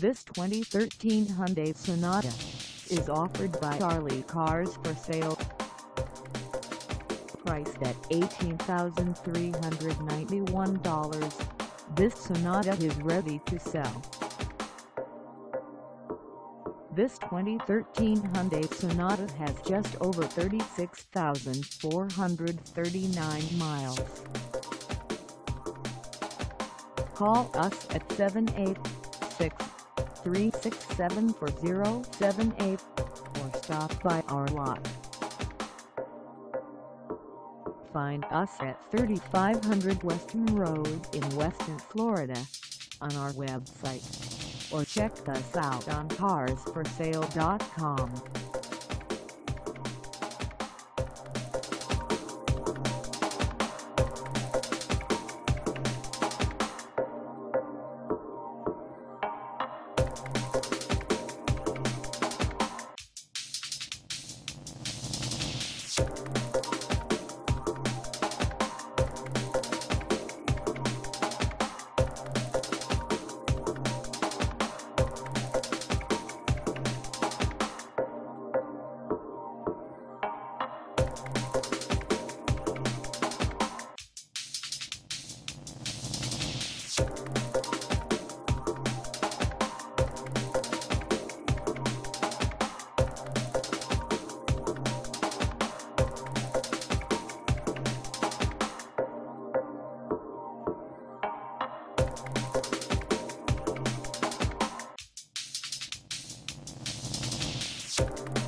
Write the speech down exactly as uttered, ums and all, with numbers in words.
This twenty thirteen Hyundai Sonata is offered by Charlie Cars for Sale. Priced at eighteen thousand three hundred ninety-one dollars, this Sonata is ready to sell. This twenty thirteen Hyundai Sonata has just over thirty-six thousand four hundred thirty-nine miles. Call us at seven eight six, three six seven, four zero seven eight or stop by our lot. Find us at thirty-five hundred Weston Road in Weston, Florida on our website, or check us out on cars for sale dot com. You